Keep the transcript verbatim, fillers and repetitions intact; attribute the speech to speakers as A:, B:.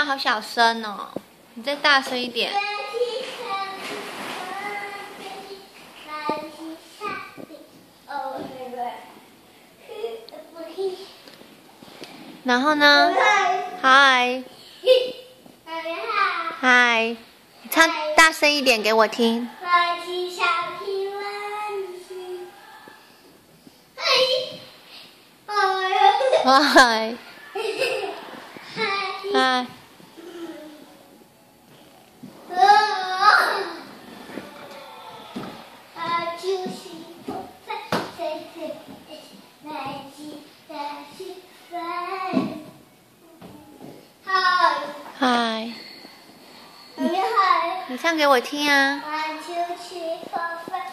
A: 啊，好小声哦，你再大声一点。然后呢？嗨，嗨，你唱大声一点给我听。嗨，嗨。嗨，你你唱给我听啊。